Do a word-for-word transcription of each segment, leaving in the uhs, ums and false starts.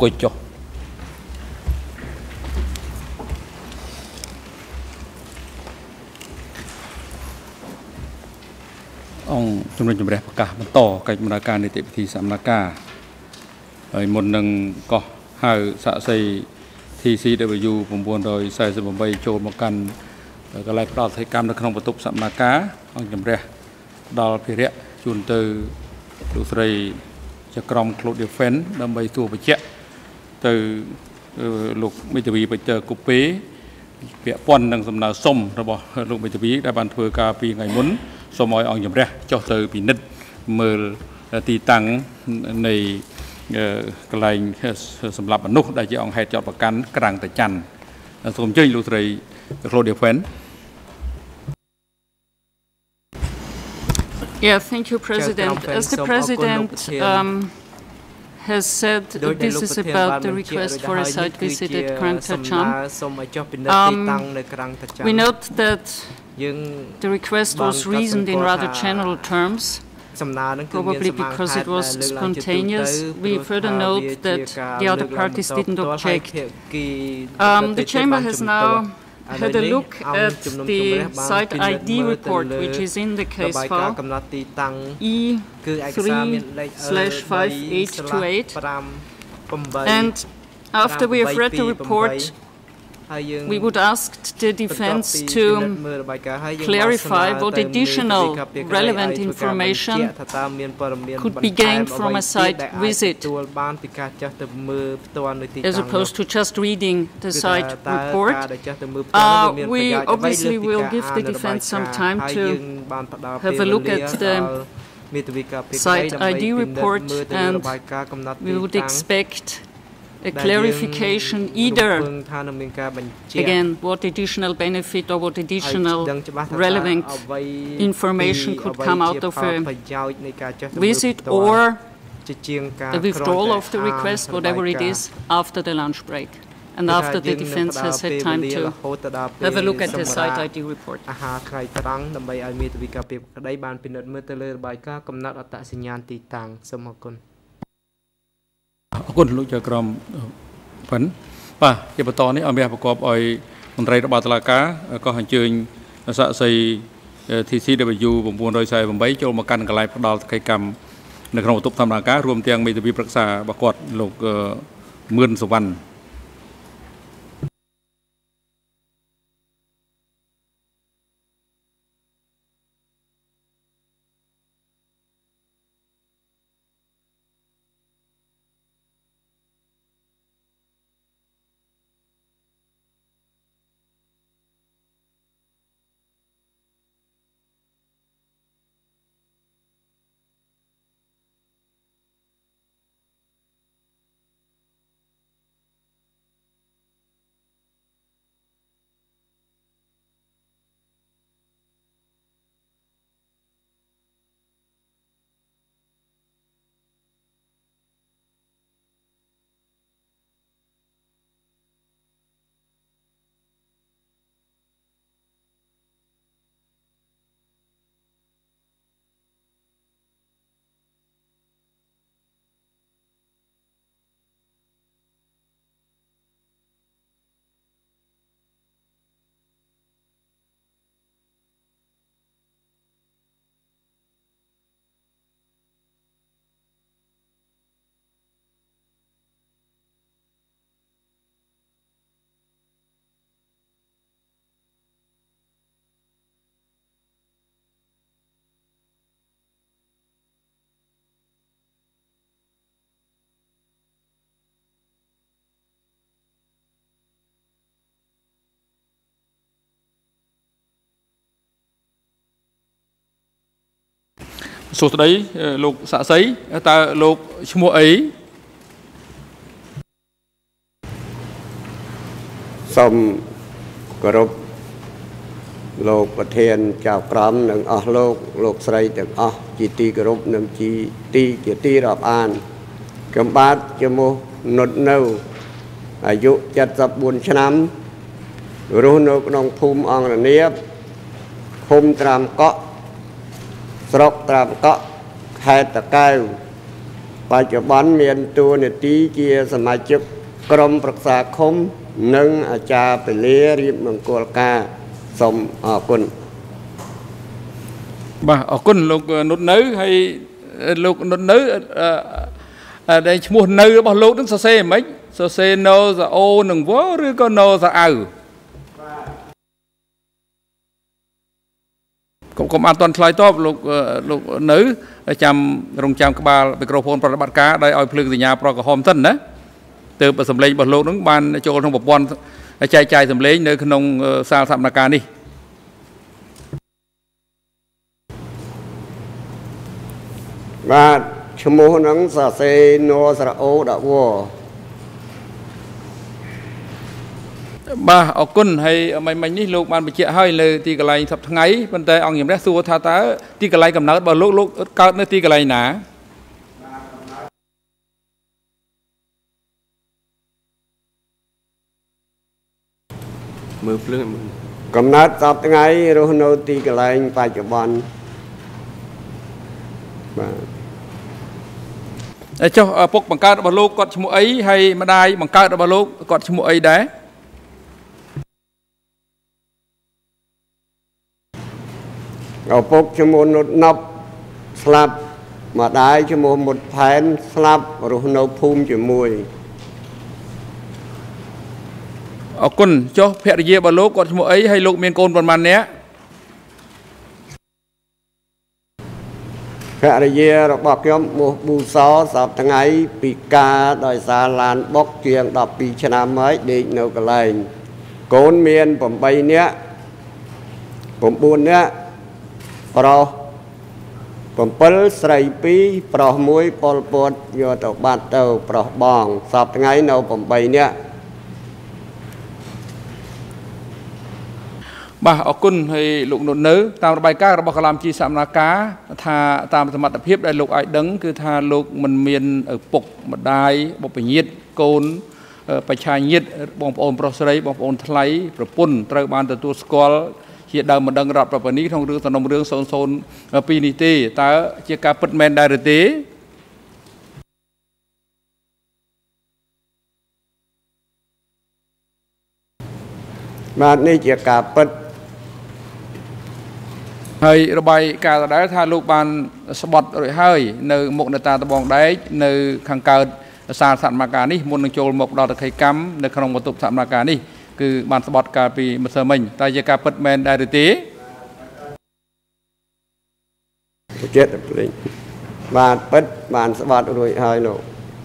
กุยจองจำนวนจำแรกประกาศมันต่อการบรรณาการในเตปทีสามนาคาไอ้มนหนึ่งก็หาสะใส่ทีซีเดวิยูผมบวนโดยใส่สมบัติโจมกันก็ไล่ปลอดภัยกรรมในขนมประตูสามนาคาองจำแรกดอลพิเรจุนเตอร์ลูกใส่จะกรอมโคลดิเฟนดำใบตัวไปเจ๊từ lục bây giờ bị chờ cục pế vẽ quan đang sầm nào sông rồi bỏ lục bây giờ bị đã bàn thừa cà phê ngày muốn so mọi ông nhầm ra cho từ bị nứt mờ tì tăng này cái này sầm lập bản nút đại chỉ ông hay chọn bậc cán càng tại chăn sôm chơi lục thầy lô điều phén. Yeah, thank you, President. As the President um, has said, this is about the request for a site visit at Krang Thacham. Um, we note that the request was reasoned in rather general terms, probably because it was spontaneous. We further note that the other parties didn't object. Um, the Chamber has now had a look at the site I D report, which is in the case file E three slash five eight two eight, and after we have read the report, we would ask the defense to clarify what additional relevant information could be gained from a site visit, as opposed to just reading the site report. Uh, we obviously will give the defense some time to have a look at the site I D report, and we would expect a clarification either, again, what additional benefit or what additional relevant information could come out of a visit, or a withdrawal of the request, whatever it is, after the lunch break and after the defense has had time to have a look at the site I D report. คุณลูกจะกรอมฝันป่ะเจ้าปตอนี้เอาแบบประกอบอ้อยมันไรระบาดตลาดก้าก็หันเชิญสะใส่ทีซีเดบิยูผมบวนโดยใส่ผมใบโจมากันกับลายพดอลไก่กำในขนมตุกทำตลาดก้ารวมเตียงมีตบีปรักษาประกอบลูกหมื่นสุวรรณsố đấy lục xạ sấy ta lục mua ấy xong group lụcประเทศเจ้ากรมหนึ่งอ๋อโลกโลกใส่ถึงอ๋อจีตีกรุ๊ปหนึ่งจีตีจีตีรอบอ่านกำบัดจมูกนดเน่าอายุจัดสับบุญชนะรู้นกนองภูมิอ่างเนียบคุมตรามเกาะสรกตรามเกาะแค่ตะไคร้ปបច្ចុប្បន្នមានតួនាទីជាសមាជិកក្រុមប្រឹក្សាឃុំនិងអាចារ្យពលិរៀបមង្គលការសូមអរគុណបាទអរគុណលោកនុតនៅហើយលោកនុតនៅដែលឈ្មោះនៅរបស់លោកនឹងសរសេរហ្មងសរសេរណូសអូនឹងវឬក៏ណូសអៅកុំកុំអត់តន់ឆ្លើយតបលោកលោកនៅចាំរងចាំក្បាលមីក្រូហ្វូនប្រតិបត្តិការដោយឲ្យភ្លើងសញ្ញាប្រក្រហមសិនណាទើបសម្លេងរបស់លោកនឹងបានចូលក្នុងប្រព័ន្ធចែកចាយសម្លេងនៅក្នុងសាលសកម្មភាពនេះបាទឈ្មោះនឹងសរសេរណូស្រអូដាក់វបាទអរគុណហើយមិញមិញនេះលោកបានបញ្ជាក់ឲ្យលើទីកន្លែងសប្តាហ៍ថ្ងៃប៉ុន្តែអង្គជំរះសួរថាតើទីកន្លែងកំណើតរបស់លោកលោកកើតនៅទីកន្លែងណាមើលភ្លើងកំណើតសប្តាហ៍ថ្ងៃរស់នៅទីកន្លែងបច្ចុប្បន្នបាទចុះពុកបង្កើតរបស់លោកគាត់ឈ្មោះអីហើយម្ដាយបង្កើតរបស់លោកគាត់ឈ្មោះអីដែរឪពុកឈ្មោះនុតណប់ស្លាប់ម្ដាយឈ្មោះមុតផែនស្លាប់រស់នៅភូមិជាមួយអរគុណចុះភរិយារបស់លោកគាត់ឈ្មោះអីហើយលោកមានកូនប៉ុន្មាននាក់ភរិយារបស់ខ្ញុំឈ្មោះប៊ូសសពថ្ងៃពីការដោយសារឡានបុកជាងដប់ពីរឆ្នាំហើយដេកនៅកន្លែងកូនមានប្រាំបីនាក់ប្រាំបួននាក់ប្រុសប្រាំស្រីពីរប្រុសមួយពលពតយកទៅបាត់ទៅប្រុសបងសពថ្ងៃនៅប្រាំបីនាក់បាទអរគុណហើយលោកនុតនៅតាមរបាយការណ៍របស់កាឡាមជីសកម្មការថាតាមសមត្ថភាពដែលលោកអាចដឹងគឺថាលោកមិនមានឪពុកម្ដាយបុព្វញាតិកូនបច្ឆាញាតិបងប្អូនប្រុសស្រីបងប្អូនថ្លៃប្រពន្ធត្រូវបានទទួលស្គាល់ជាដើមមិនដឹងរដ្ឋប្រពៃណីក្នុងរឿងសំណុំរឿងศูนย์ ศูนย์ ពីរនេះទេតើជាការពិតមែនដែរឬទេបាទនេះជាការពិតហើយរបាយការណ៍ដដែលថាលោកបានស្បត់រួចហើយនៅមុខនេតាត្បូងដែកនៅខាងកើតសាលសកម្មភាពនេះមុននឹងចូលមកដល់តក្កកម្មនៅក្នុងបន្ទប់សកម្មភាពនេះគឺបានស្បត់កាលពីម្សិលមិញតែជាការពិតមែនដែរឬទេចិត្តភ្លេងបាទពិតបានស្បត់រួចហើយលោក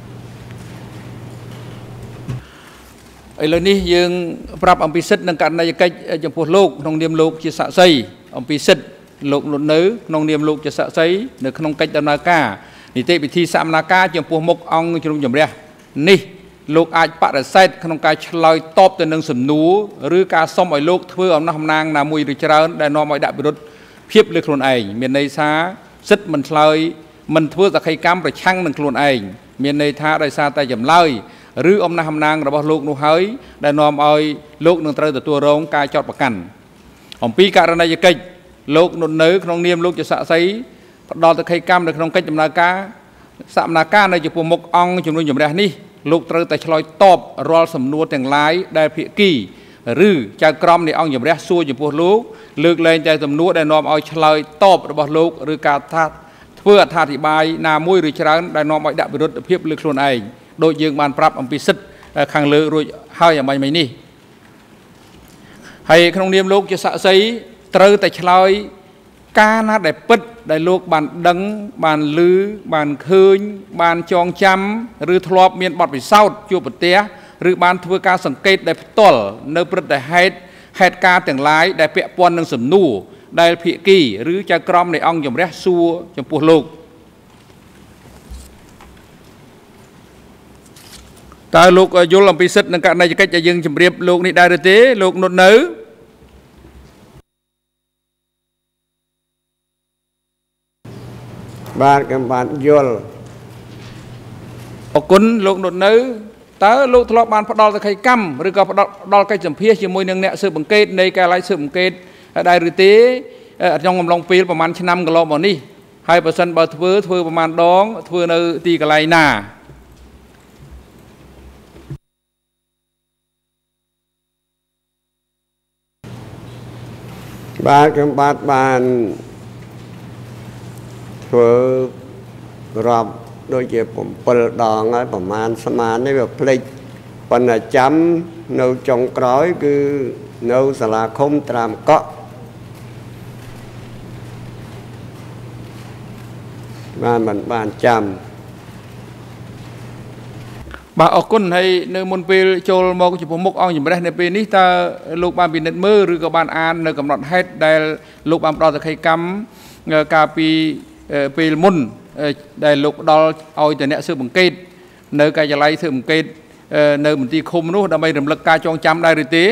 ឥឡូវនេះយើងប្រាប់អំពីសិទ្ធិនិងករណីកិច្ចចំពោះលោកក្នុងនាមលោកជាសាក្សីអំពីសិទ្ធិលោកនុតនៅក្នុងនាមលោកជាសាក្សីនៅក្នុងកិច្ចដំណើរការនីតិវិធីសកម្មភាពចំពោះមុខអង្គជ្រុំជំរះនេះលោកអាចបដិសេធក្នុងការឆ្លើយតបទៅនឹងសំណួរឬការសុំឲ្យលោកធ្វើអំណះអំណាងណាមួយឬច្រើនដែលនាំឲ្យដាក់វិរុទ្ធភាពលើខ្លួនឯងមានន័យថាសិទ្ធិមិនឆ្លើយមិនធ្វើសក្ខីកម្មប្រឆាំងនឹងខ្លួនឯងមានន័យថាដោយសារតែចម្លើយឬអំណះអំណាងរបស់លោកនោះហើយដែលនាំឲ្យលោកនឹងត្រូវទទួលរងការចោទប្រកាន់អំពីករណីយកិច្ចលោកនុតនៅក្នុងនាមលោកជាសាក្សីផ្ដល់សក្ខីកម្មនៅក្នុងកិច្ចដំណើរការសកម្មភាពនៅចំពោះមុខអង្គជំនុំជម្រះនេះលោកត្រូវតែឆ្លើយតបរាល់សំណួរទាំងឡាយដែលភាគីឬចៅក្រមនៃអង្គជំរះសួរចំពោះលោកលើកលែងតែសំណួរដែលនាំឲ្យឆ្លើយតបរបស់លោកឬការថាធ្វើអត្ថាធិប្បាយណាមួយឬច្រើនដែលនាំឲ្យដាក់វិរុទ្ធភាពលើខ្លួនឯងដោយយើងបានប្រាប់អំពីសិទ្ធិខាងលើរួចហើយអំបញ្ញមិញនេះហើយក្នុងនាមលោកជាសាក្សីត្រូវតែឆ្លើយការណាដែលពិតដែលលោកបានដឹងបានឮបានឃើញបានចងចាំឬធ្លាប់មានបទពិសោធន៍ជួបប្រទះឬបានធ្វើការសង្កេតដែលផ្ទាល់នៅព្រឹត្តិហេតុហេតុការណ៍ទាំងឡាយដែលពាក់ព័ន្ធនឹងសំណួរដែលភាគីឬចៅក្រមនៃអង្គជំរះសួរចំពោះលោកតើលោកយល់អំពីសិទ្ធិនិងករណីកិច្ចដែលយើងជម្រាបលោកនេះដែរឬទេលោកនុតនៅបាទខ្ញុំបានយល់អរគុណលោកនុតនៅតើលោកធ្លាប់បានផ្ដល់សក្ខីកម្មឬក៏ផ្ដល់ផ្ដល់កិច្ចសម្ភាសជាមួយនឹងអ្នកស៊ើបអង្កេតនៃការិយាល័យស៊ើបអង្កេតដែរឬទេក្នុងកំឡុងពេលប្រហែលឆ្នាំកន្លងមកនេះ hai percent bao thưa thưaประมาณ đón thưa nơi tì cái này nà ba cái bát bàn thưa rập đôi khiผมเปิดดองấyประมาณสมานในแบบพลิกปัญหาจำនៅចុងក្រោយគឺនៅសាលាឃុំត្រាំកក់បានមិនបានចាំបាទអរគុណហើយនៅមុនពេលចូលមកចំពោះមុខអង្គជំរះនៅពេលនេះតើលោកបានពិនិត្យមើលឬក៏បានអាននៅកំណត់ហេតុដែលលោកបានផ្ដល់សក្ខីកម្មកាលពីពេលមុនដែលលោកផ្ដល់ឲ្យតែអ្នកស៊ើបអង្កេតនៅការិយាល័យស៊ើបអង្កេតនៅមន្ទីរឃុំនោះដើម្បីរំលឹកការចងចាំដែរឬទេ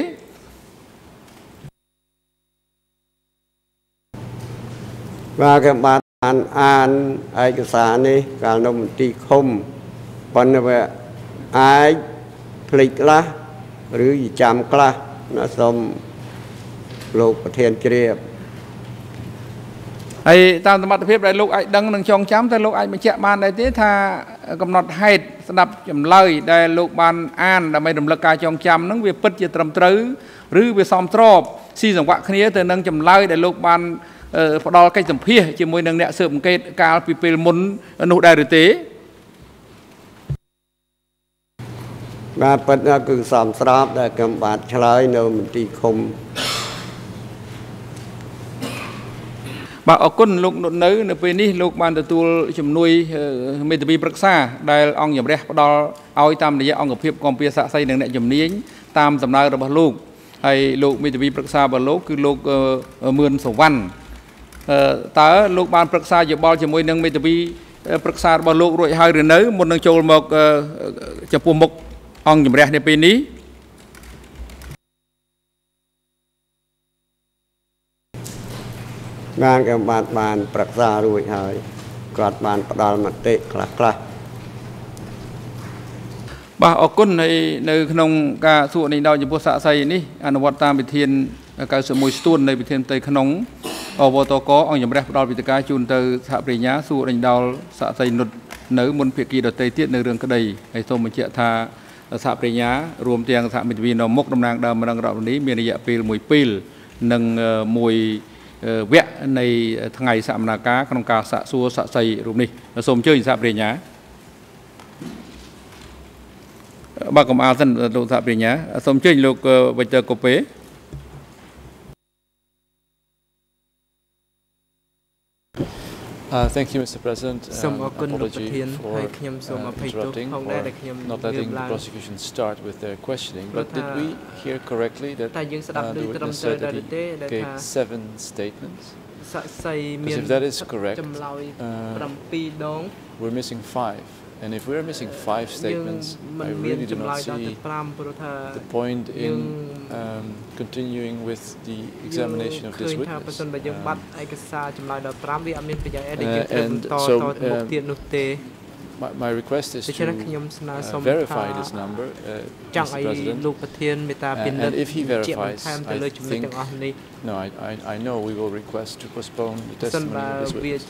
បាទគេបានអានឯកសារនេះកាលនៅមន្ទីរឃុំប៉ុន្តែវាអាចភ្លេចខ្លះឬចាំខ្លះណាសូមលោកប្រធានជ្រាបហើយតាមសមត្ថភាពដែលលោកអាចដឹងនឹងចងចាំតែលោកអាចបញ្ជាក់បានដែរទេថាកំណត់ហេតុស្ដាប់ចម្លើយដែលលោកបានអានដើម្បីរំលឹកការចងចាំនឹងវាពិតជាត្រឹមត្រូវឬវាសមស្របស៊ីសង្វាក់គ្នាទៅនឹងចម្លើយដែលលោកបានផ្ដល់កិច្ចសម្ភាសជាមួយនឹងអ្នកស៊ើបអង្កេតកាលពីពេលមុននោះដែរឬទេបាទពិតគឺសមស្របដែលខ្ញុំបាទឆ្លើយនៅមន្ទីរឃុំបាទអរគុណលោកនុតនៅនៅពេលនេះលោកបានទទួលជំនួយមេធាវីប្រឹក្សាដែលអង្គជំរះផ្ដល់ឲ្យតាមរយៈអង្គភាពគម្ពីរសាក្សីនិងអ្នកជំនាញតាមសំណើរបស់លោកហើយលោកមេធាវីប្រឹក្សារបស់លោកគឺលោកមឿនសវណ្ណតើលោកបានប្រឹក្សាយោបល់ជាមួយនឹងមេធាវីប្រឹក្សារបស់លោករួចហើយឬនៅមុននឹងចូលមកចំពោះមុខអង្គជំរះនៅពេលនេះបានគេបានបានប្រឹក្សារួចហើយគាត់បានផ្ដល់មតិខ្លះខ្លះបាទអរគុណហើយនៅក្នុងការសួរនេះដល់ចំពោះសាក្សីនេះអនុវត្តតាមវិធានเก้าสิบเอ็ดស្ទួននៃវិធានផ្ទៃក្នុងអវតកអង្គជំរះផ្ដល់វិធានការជូនទៅសហប្រញ្ញាសួរដេញដោលសាក្សីនុតនៅមុនភាគីដទៃទៀតនៅរឿងក្តីហើយសូមបញ្ជាក់ថាសហប្រញ្ញារួមទាំងសហមិត្តវិនៅមុខតំណាងដើមរងរដ្ឋនេះមានរយៈពេលមួយពេលនិងមួយវគ្គនៃថ្ងៃសកម្មភាពក្នុងការសាកសួរសាក្សីរូបនេះសូមអញ្ជើញសហប្រញ្ញាបាទកំអាលសិនលោកសហប្រញ្ញាសូមអញ្ជើញលោកវិច័យកូពេ Uh, thank you, Mister President. Um, apology for uh, interrupting or not letting the prosecution start with their questioning. But did we hear correctly that uh, the witness said that he gave seven statements? Because if that is correct, uh, we're missing five. And if we're missing five statements, I really do not see the point in um, continuing with the examination of this witness. Um, uh, and so um, my, my request is to uh, verify this number, uh, Mister President. Uh, and if he verifies, I think, no, I, I, I know we will request to postpone the testimony of this witness.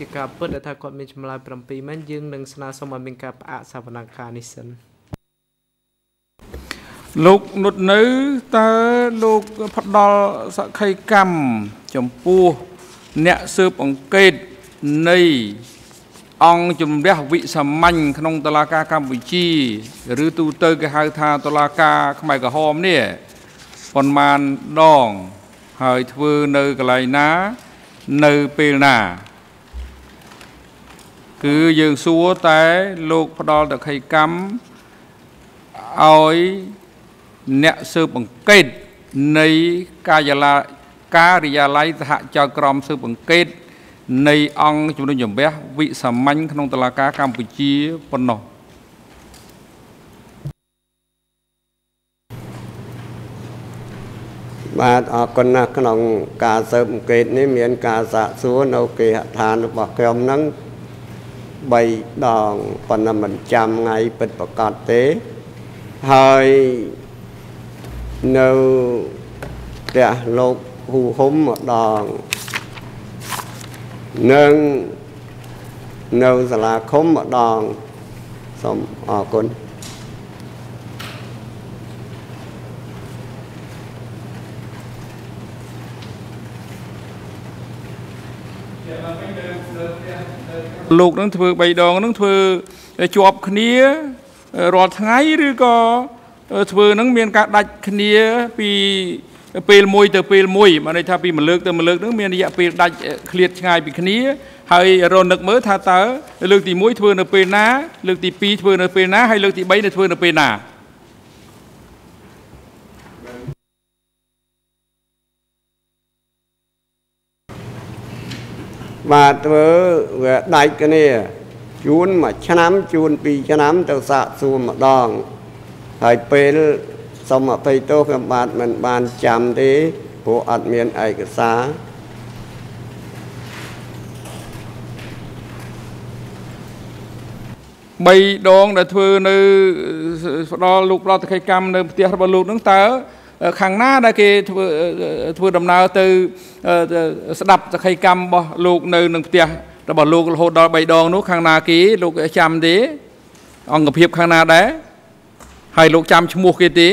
លោកនុតនៅតើលោកផ្ដល់សក្ខីកម្មចំពោះអ្នកស៊ើបអង្កេតនៃអង្គជំរះវិសាមញ្ញក្នុងតុលាការកម្ពុជាឬទូទៅគេហៅថាតុលាការខ្មែរក្រហមនេះប៉ុន្មានដងហើយធ្វើនៅកន្លែងណានៅពេលណាគឺយើងសួរតែលោកផ្ដល់សក្ខីកម្មឲ្យអ្នកស៊ើបអង្កេតនៃការិយាល័យការិយាល័យសហចៅក្រមស៊ើបអង្កេតនៃអង្គជំនុំជម្រះវិសាមញ្ញក្នុងតុលាការកម្ពុជាប៉ុណ្ណោះបាទអរគុណណាស់ក្នុងការស៊ើបអង្កេតនេះមានការសាកសួរនៅគេហដ្ឋានរបស់ខ្ញុំហ្នឹងបីដងប៉ុន្តែមិនចាំថ្ងៃពិតប្រាកដទេហើយនៅផ្ទះលោកហ៊ូហ៊ុំម្ដងនឹងនៅសាលាឃុំម្ដងសូមអរគុណលោកនឹងធ្វើបីដងនឹងធ្វើជាប់គ្នារាល់ថ្ងៃឬក៏ធ្វើនឹងមានការដាច់គ្នាពីពេលមួយទៅពេលមួយមកន័យថាពីមួយលើកទៅមួយលើកនឹងមានរយៈពេលដាច់ឃ្លាតឆ្ងាយពីគ្នាហើយរនឹកមើលថាតើលើកទីមួយធ្វើនៅពេលណាលើកទីពីរធ្វើនៅពេលណាហើយលើកទីបីនៅធ្វើនៅពេលណាបាទធ្វើវាដាច់គ្នាជួនមួយឆ្នាំជួនពីរឆ្នាំទៅសាកសួរម្ដងហើយពេលសូមអភ័យទោសខ្ញុំបាទមិនបានចាំទេព្រោះអត់មានឯកសារបីដងដែលធ្វើនៅផ្ដល់លោកផ្ដល់តក្កកម្មនៅផ្ទះរបស់លោកនឹងតើខាងណាដែលគេធ្វើធ្វើដំណើរទៅស្ដាប់តក្កកម្មរបស់លោកនៅនឹងផ្ទះរបស់លោករហូតដល់បីដងនោះខាងណាគេលោកចាំទេអង្គភាពខាងណាដែរហើយលោកចាំឈ្មោះគេទេ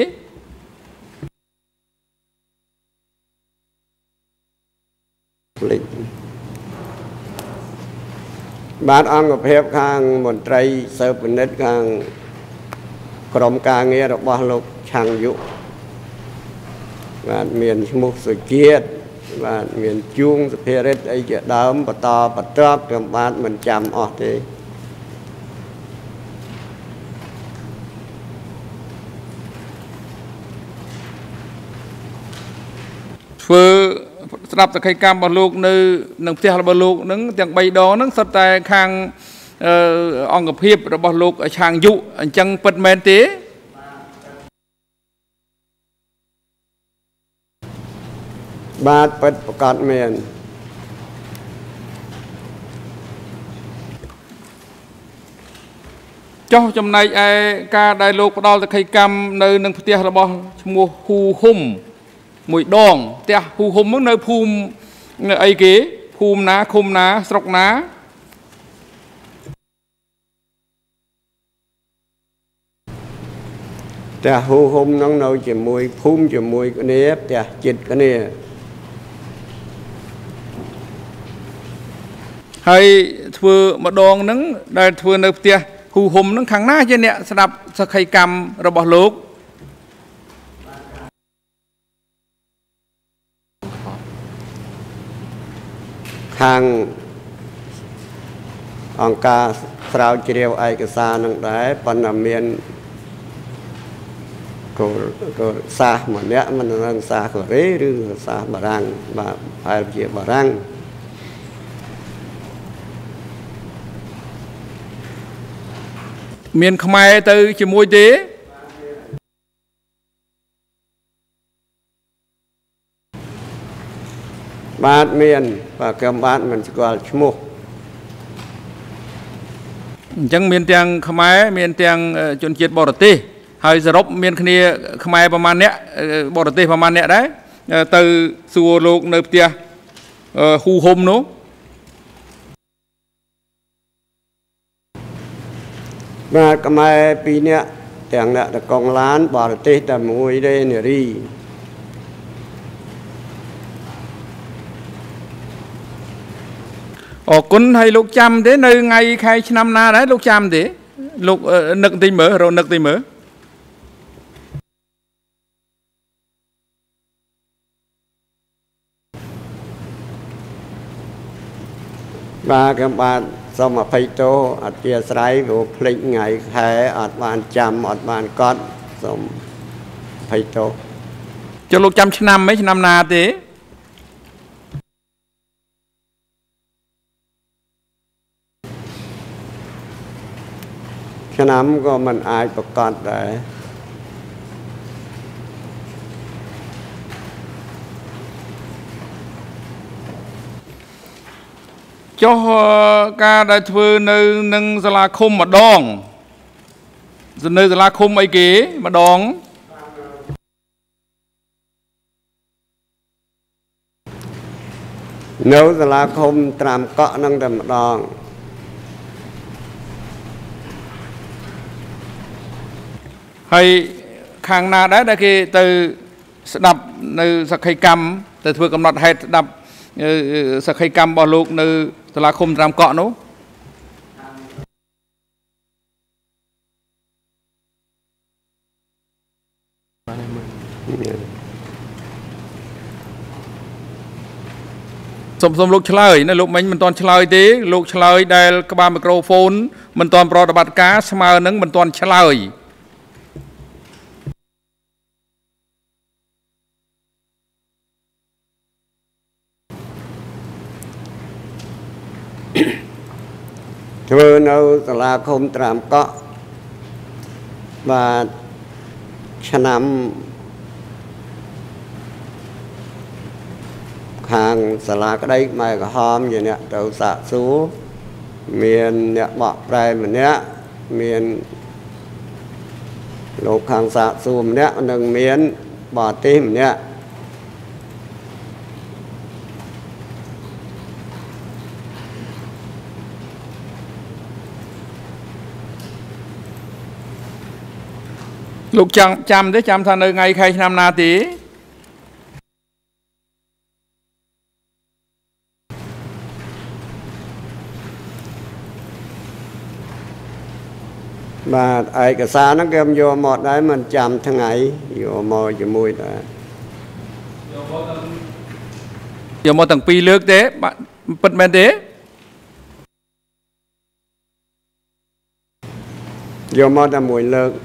បាទអង្គភាពខាងមន្ត្រីសើពិនិត្យខាងក្រុមការងាររបស់លោកឆាំងយុបាទមានឈ្មោះសុជាតិបាទមានជួងសុភារិតអីជាដើមបន្តបន្តខ្ញុំបាទមិនចាំអស់ទេធ្វើស្ដាប់សក្ខីកម្មរបស់លោកនៅនឹងផ្ទះរបស់លោកនឹងទាំងបីដងនឹងសុទ្ធតែខាងអង្គភាពរបស់លោកឆាងយុអញ្ចឹងពិតមែនទេបាទពិតប្រកបមែនចុះចំណែកឯការដែលលោកផ្ដល់សក្ខីកម្មនៅនឹងផ្ទះរបស់ឈ្មោះហ៊ូហ៊ុំមួយដងផ្ទះហ៊ូហ៊ុំហ្នឹងនៅភូមិអីគេភូមិណាឃុំណាស្រុកណាផ្ទះហ៊ូហ៊ុំហ្នឹងនៅជាមួយភូមិជាមួយគ្នាផ្ទះជិតគ្នាហើយធ្វើម្ដងហ្នឹងដែលធ្វើនៅផ្ទះហ៊ូហ៊ុំហ្នឹងខាងណាជាអ្នកស្ដាប់សក្ខីកម្មរបស់លោកខាងអង្គការស្រាវជ្រាវឯកសារនឹងដែរប៉ុន្តែមានក៏ក៏សាសម្នាក់មិនដឹងសាកូរ៉េឬសាបារាំងបាទប្រហែលជាបារាំងមានខ្មែរទៅជាមួយទេបាទមានបាទខ្ញុំបាទមិនស្គាល់ឈ្មោះអញ្ចឹងមានទាំងខ្មែរមានទាំងជនជាតិបរទេសហើយសរុបមានគ្នាខ្មែរប្រមាណអ្នកបរទេសប្រមាណអ្នកដែរទៅសួរលោកនៅផ្ទះហ៊ូហ៊ុំនោះបាទខ្មែរពីរនាក់ទាំងអ្នកតកងឡានបរទេសតែមួយទេនារីអរគុណហើយលោកចាំទេនៅថ្ងៃខែឆ្នាំណាដែរលោកចាំទេលោកនឹកតិចមើលរនឹកតិចមើលបាទខ្ញុំបាទសូមអភ័យទោសអធិស្ឋានព្រោះភ្លេចថ្ងៃខែអត់បានចាំអត់បានកត់សូមអភ័យទោសចុះលោកចាំឆ្នាំហ្មងឆ្នាំណាទេឆ្នាំក៏មិនអាចប្រកាសដែរចុះការដែលធ្វើនៅនឹងសាលាឃុំម្ដងនៅសាលាឃុំអីគេម្ដងនៅសាលាឃុំត្រាំកក់នឹងតែម្ដងហើយខាងណាដែរដែលគេទៅស្ដាប់នៅសក្ខីកម្មទៅធ្វើកំណត់ហេតុស្ដាប់សក្ខីកម្មរបស់លោកនៅសាលាឃុំត្រាំកក់នោះសូមសូមលោកឆ្លើយណាលោកមិញមិនទាន់ឆ្លើយទេលោកឆ្លើយដែលក្បាលមីក្រូហ្វូនមិនទាន់ប្រតិបត្តិការស្មើនឹងមិនទាន់ឆ្លើយធ្វើនៅសាលាឃុំត្រាំកក់បាទឆ្នាំខាងសាលាក្តីម៉ែក្រហមជាអ្នកទៅសាកសួរមានអ្នកបកប្រែម្នាក់មានលោកខាងសាកសួរម្នាក់និងមានបរទេសម្នាក់លោកចាំចាំទេចាំថានៅថ្ងៃខែឆ្នាំណាទេបាទឯកសារហ្នឹងគេយកមកដែរមិនចាំថ្ងៃយកមកជាមួយដែរយកមកទាំងពីរលើកទេពិតមែនទេយកមកតែមួយលើក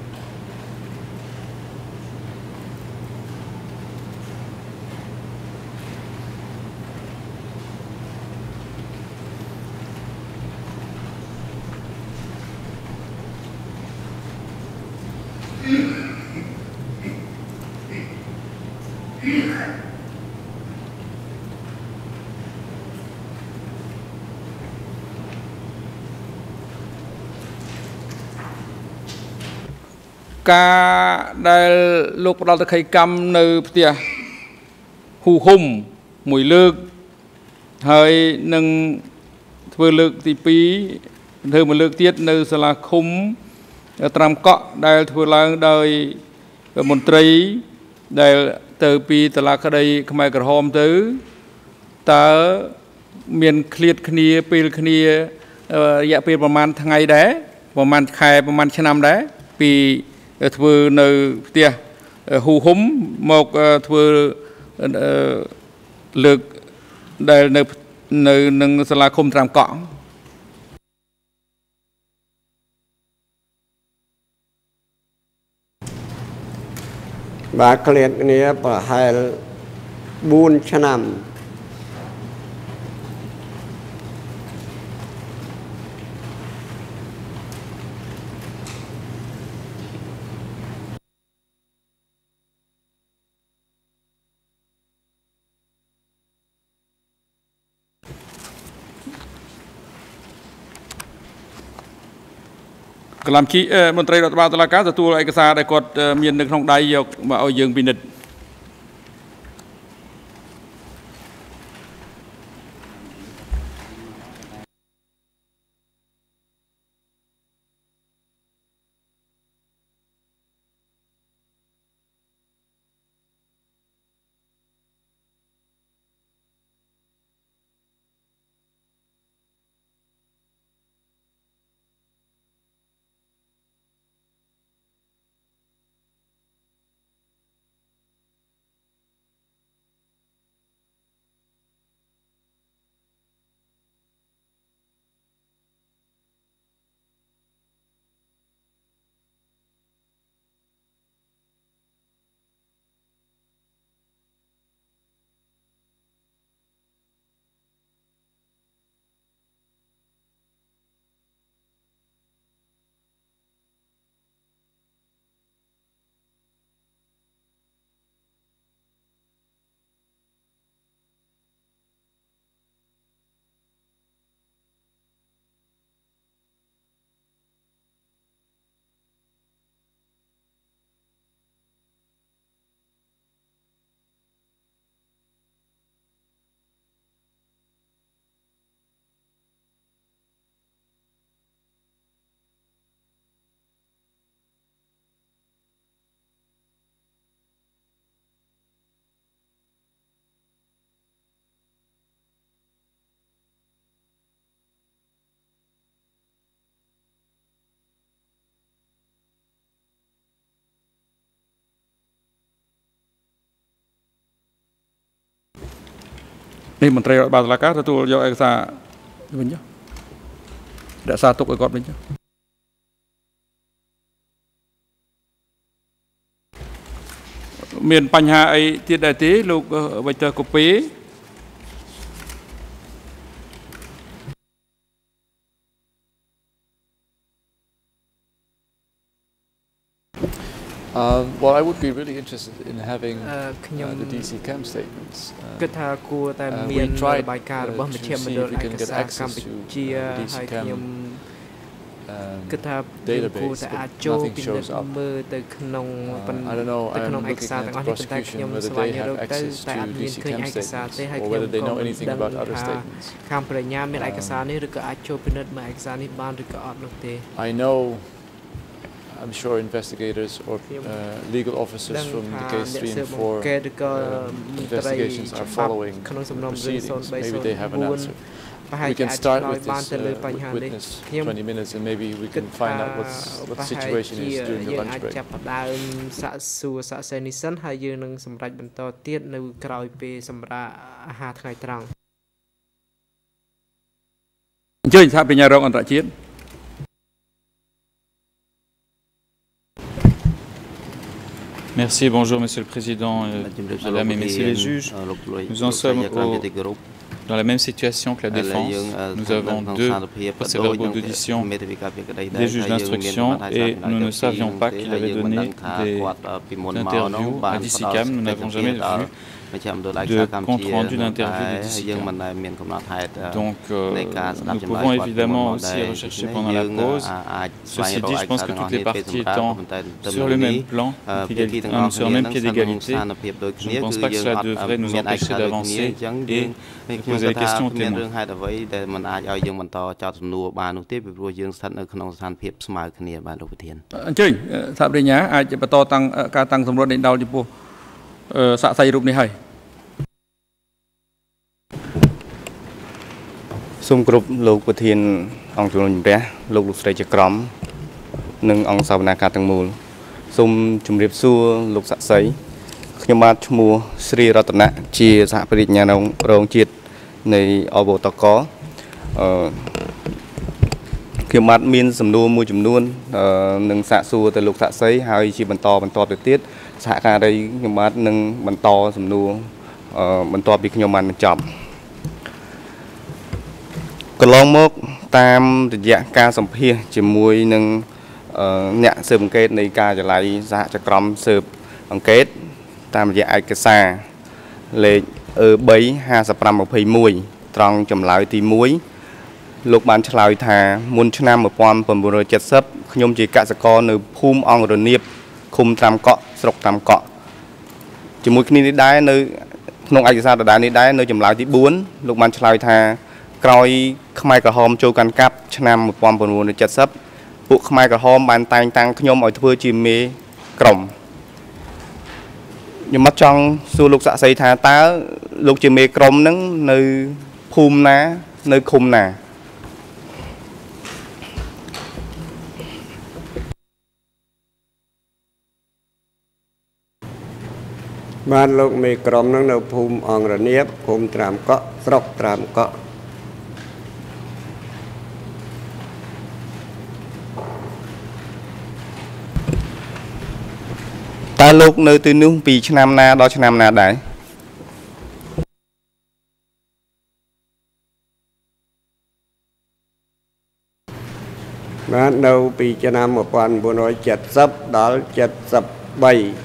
ការដែលលោកផ្ដល់តក្កកម្មនៅផ្ទះហ៊ូហ៊ុំមួយលើកហើយនឹងធ្វើលើកទីពីរធ្វើមួយលើកទៀតនៅសាលាឃុំត្រាំកក់ដែលធ្វើឡើងដោយមន្ត្រីដែលទៅពីតុលាក្តីខ្មែរក្រហមទៅតើមានឃ្លាតគ្នាពេលគ្នារយៈពេលប្រហែលថ្ងៃដែរប្រហែលខែប្រហែលឆ្នាំដែរពីធ្វើនៅផ្ទះហ៊ូហ៊ុំមកធ្វើលើកដែលនៅនៅនឹងសាលាឃុំត្រាំកក់បាទឃ្លាតគ្នាប្រហែលបួនឆ្នាំកលាមជីមន្ត្រីរដ្ឋបាលតុលាការទទួលឯកសារដែលគាត់មាននៅក្នុងដៃយកមកឲ្យយើងពិនិត្យบនេះមន្ត្រីរដ្ឋបាលតុលាការទទួលយកឯកសារវិញចុះរក្សាទុកឲ្យគាត់វិញចុះមានបញ្ហាអីទៀតដែរទេលោកវិទ័យកូពី Uh, well, I would be really interested in having uh, uh, the D C CAM statements. Uh, uh, we tried uh, to see if we can get access to uh, the D C CAM um, database, but nothing shows up. Uh, I don't know, I'm looking at the prosecution whether they have access to D C CAM statements or whether they know anything about other statements. Um, I know I'm sure investigators or uh, legal officers from the case three and four uh, investigations are following proceedings. Maybe they have an answer. We can start with this uh, witness twenty minutes and maybe we can find out what's, what the situation is during the lunch break. Merci, bonjour Monsieur le Président, euh, Madame et Messieurs les juges. Nous en sommes au, dans la même situation que la défense. Nous avons deux procès-verbaux d'audition des juges d'instruction et nous ne savions pas qu'il avait donné des interviews à D C CAM. Nous n'avons jamais vu de compte rendu d'interview de D C CAM. Donc euh, nous pouvons évidemment aussi rechercher pendant la pause. Ceci dit, je pense que toutes les parties étant sur le même plan, sur le même pied d'égalité, je ne pense pas que cela devrait nous empêcher d'avancer et de poser des questions aux témoins. Xung group lục của thiên ông chủ nhiệm bé lục lục sợi chợ crom nâng ông sau na cả tầng mù xung chùm điệp xua lục sạ sấy nhưng mà mùa Sri Ratana chia xã hội nhà nông rong chiếtในอบตcó khi mà miền sầm nua mua chùm nuôn nâng sạ xua từ lục sạ sấy hai chi bận to bận to được tiết xã cả đây nhưng mà nâng bận to sầm nua bận to bị nhiều màn mình chậmก็ลองมกตามระยะการสัมผัสจะมวยหนึ่งเนี่ยเสริมเกตในการจะไล่สหจักรมเสริมอังเกตตามระยะไอกษาเลยเออใบห้าสิบปรามอภัยมวยตรองจำลายตีมวยลูกบ้านฉลายทามุนชนะมาปอมปมบุรเจ็ดซับขยมจีกะสกอในภูมิองรเนียบคุมตามเกาะสกตามเกาะจะมวยคนี้ได้ในนงไอกษาแต่ได้นี้ได้ในจำลายที่บุญลูกบ้านฉลายทากรอยขมายกระหอมโจกันกับชนะมาปอมปมบุรเจ็ดซับปุกขมายกระหอมบานตายตังขยมอ่อยทั่วจีเมกล่อมยมัดจังสู่ลูกสะใสทาตาลูกจีเมกรมนั้นในภูมินะในคุมนะบ้านลูกเมกรมนั้นในภูมิอ่องระเนียบภูมิตรามเกาะสกตรามเกาะตาลูกในตัวนู้นปีชนามนาดอชนามนาได้บ้านเราปีชนามมาปอนบุญร้อยเจ็ดซับดอลเจ็ดซับใบ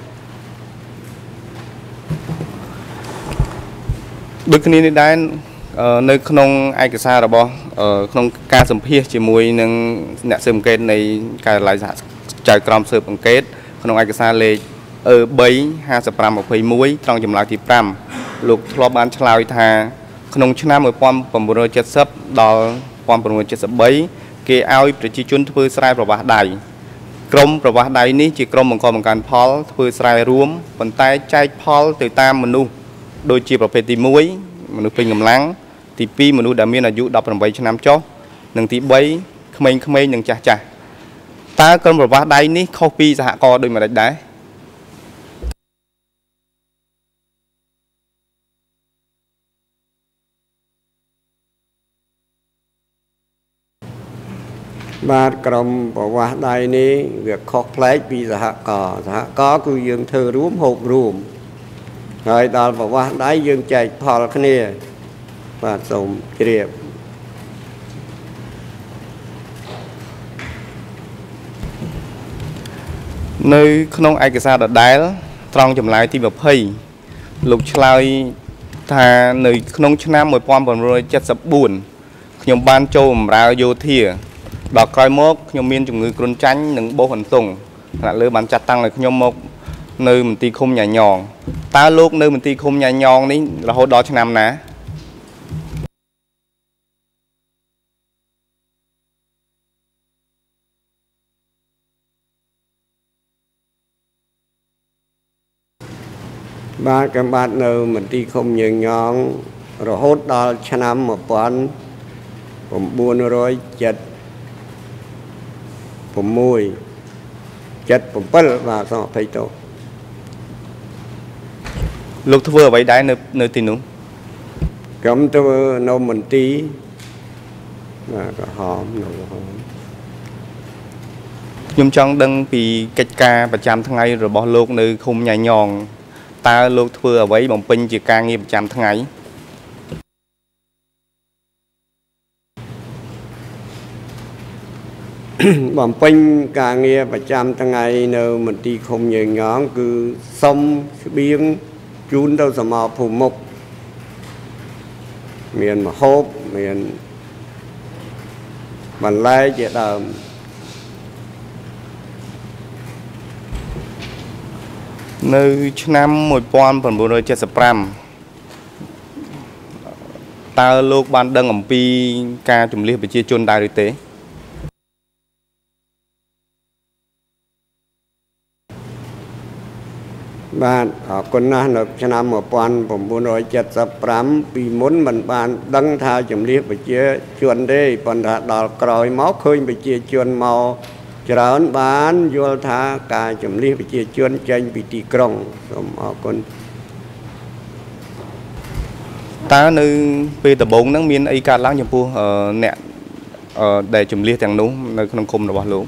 ดึกนี้ได้ในขนมไอกษาระบอขนมการสัมผัสจมวยนึงเนี่ยเสริมเกตในการไล่จ่ายกรอมเสริมเกตขนมไอกษาเลยเออใบห้าสิบปรามอภัยมวยตรองจำลายที่ปรามลูกทลอบบ้านฉลายทาขนมชนะมวยปอมปมบุรเจ็ดซับดอลปอมปมบุรเจ็ดซับใบเกี่ยเอาประชิจุนทวีสายประวัติใดกรมประวัติใดนี้จีกรมมังกรมังการพอลทวีสายรวมบนใต้ใจพอลติดตามมนุษย์โดยจีประเภทตีมวยมนุษย์เป็นกำลังตีปีมนุษย์ดามีอายุดับประมาณชนะโจหนึ่งตีใบขมิ้นขมิ้นหนึ่งจ่าจ่าตากรมประวัติใดนี้เข้าปีสหกรณ์โดยมาได้បាទក្រុមប្រវាស់ដៃនេះវាខុសប្លែកពីសហករណ៍សហករណ៍គឺយើងធ្វើរួមហូបរួមហើយដល់ប្រវាស់ដៃយើងចែកផលគ្នាបាទសូមជ្រាបនៅក្នុងឯកសារដដែលត្រង់ចម្លើយទីยี่สิบលោកឆ្លើយថានៅក្នុងឆ្នាំmột nghìn chín trăm bảy mươi tưខ្ញុំបានចូលបម្រើយោធាដល់ក្រោយមកខ្ញុំមានជំងឺគ្រុនចាញ់និងបោះអន្ទង់ថ្នាក់លើបានចាត់តាំងឲ្យខ្ញុំមកនៅមន្ទីរឃុំញ៉ាញងតើលោកនៅមន្ទីរឃុំញ៉ាញងនេះរហូតដល់ឆ្នាំណាបាទកំបាទនៅមន្ទីរឃុំញ៉ាញងរហូតដល់ឆ្នាំmột nghìn chín trăm bảy mươi sáuចិត្តbảyបាទសូមអភ័យទោសលោកធ្វើអ្វីដែរនៅនៅទីនោះខ្ញុំធ្វើនៅមន្ទីរបាទក្រហមនៅក្រហមខ្ញុំចង់ដឹងពីកិច្ចការប្រចាំថ្ងៃរបស់លោកនៅឃុំញ៉ាញងតើលោកធ្វើអ្វីបំពេញជាការងារប្រចាំថ្ងៃបំពេញការងារប្រចាំថ្ងៃនៅមន្ទីរឃុំញ៉ាញងគឺសុំស្បៀងជូនទៅសមរភូមិមុខមានម្ហូបមានបន្លែជាដើមនៅឆ្នាំmột nghìn chín trăm bảy mươi lămតើលោកបានដឹងអំពីការជំនះប្រជាជនដែរឬទេបាទអរគុណណាស់នៅឆ្នាំmột nghìn chín trăm bảy mươi lămពីមុនមិនបានដឹងថាជំនះប្រជាជនទេប៉ុន្តែដល់ក្រោយមកឃើញប្រជាជនមកច្រើនបានយល់ថាការជំនះប្រជាជនចេញពីទីក្រុងសូមអរគុណតើនៅពេលដំបូងហ្នឹងមានអីកើតឡើងចំពោះអ្នកដែលជំនះទាំងនោះនៅក្នុងឃុំរបស់លោក